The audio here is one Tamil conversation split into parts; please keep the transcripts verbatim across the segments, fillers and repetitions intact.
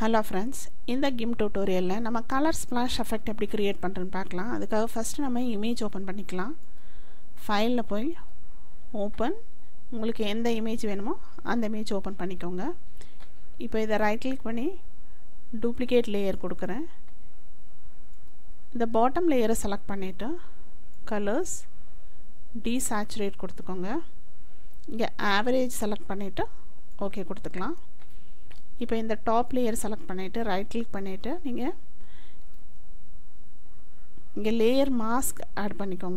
Hello friends, in the GIMP tutorial நம்ம color splash effect எப்படி create பண்றதுன்னு பார்க்கலாம். அதுக்காக first நம்ம image open பண்ணிக்கலாம். File ல போய் open, உங்களுக்கு எந்த image வேணுமோ அந்த image open பண்ணிக்கோங்க. இப்போ இத right click பண்ணி duplicate layer கொடுக்கிறேன். இந்த bottom layer select பண்ணிட்டு colors desaturate கொடுத்துக்கோங்க. இங்க average select பண்ணிட்டு okay கொடுத்துக்கலாம். இப்போ இந்த டாப் லேயர் செலக்ட் பண்ணிட்டு ரைட் கிளிக் பண்ணிட்டு நீங்க இங்க லேயர் மாஸ்க் ஆட் பண்ணிக்கோங்க.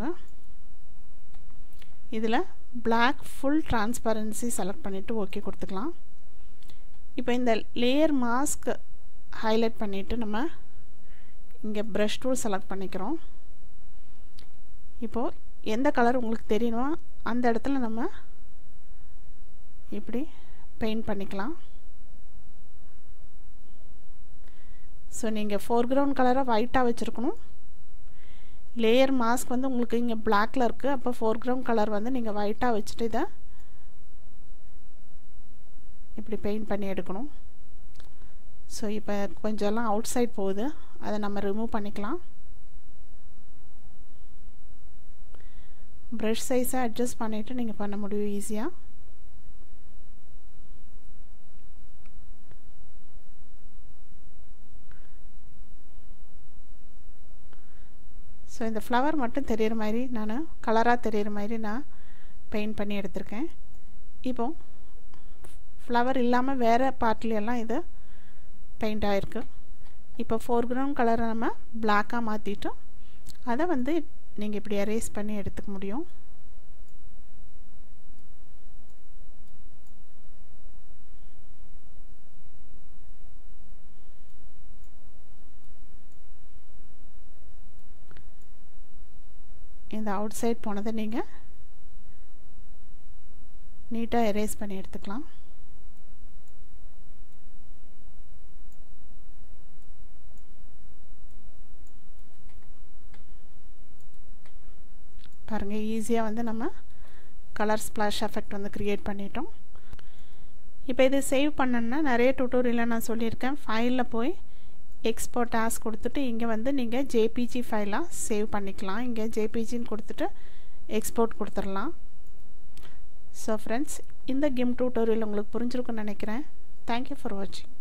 இதுல black full transparency செலக்ட் பண்ணிட்டு ஓகே கொடுத்துக்கலாம். இப்போ இந்த லேயர் மாஸ்க் ஹைலைட் பண்ணிட்டு நம்ம இங்க brush tool செலக்ட் பண்ணிக்கிறோம். இப்போ எந்த கலர் உங்களுக்கு தெரியணுமோ அந்த இடத்துல நம்ம இப்படி பெயிண்ட் பண்ணிக்கலாம். So நீங்க foreground கலரை white-ஆ வச்சிருக்கணும். லேயர் மாஸ்க் வந்து உங்களுக்கு இங்க black-ல இருக்கு. அப்ப foreground கலர் வந்து நீங்க white-ஆ வச்சிட்டு இத இப்படி பெயிண்ட் பண்ணி எடுக்கணும். சோ இப்போ கொஞ்சம் எல்லாம் அவுட் சைடு போகுது. அதை நம்ம ரிமூவ் பண்ணிக்கலாம். brush size-ஐ அட்ஜஸ்ட் பண்ணிட்டு நீங்க பண்ண முடியும் ஈஸியா. So இந்த flower மட்டும் தெரியற மாதிரி நான் கலரா தெரியற மாதிரி நான் பெயிண்ட் பண்ணி எடுத்துர்க்கேன். இப்போ flower இல்லாம வேற பார்ட்ல எல்லாம் இது பெயிண்ட் ஆயிருக்கு. இப்போ foreground கலரை நம்ம black-ஆ மாத்திட்டோம். அத வந்து நீங்க இப்படி erase பண்ணி எடுத்துக்க முடியும். இந்த அவுட் சைடு போனதை நீங்க நீட்டா erase பண்ணி எடுத்துக்கலாம். பாருங்க ஈஸியா வந்து நம்ம கலர் ஸ்பிளாஷ் எஃபெக்ட் வந்து கிரியேட் பண்ணிட்டோம். இப்போ இது சேவ் பண்ணனும்னா நிறைய டியூட்டோரியல்ல நான் சொல்லிருக்கேன். ஃபைல்ல போய் export as கொடுத்துட்டு இங்க வந்து நீங்க J P G ஃபைலா சேவ் பண்ணிக்கலாம். இங்க J P G ன்னு கொடுத்துட்டு எக்ஸ்போர்ட் கொடுத்துறலாம். So friends, இந்த GIMP tutorial உங்களுக்கு புரிஞ்சிருக்கும்னு நினைக்கிறேன். Thank you for watching.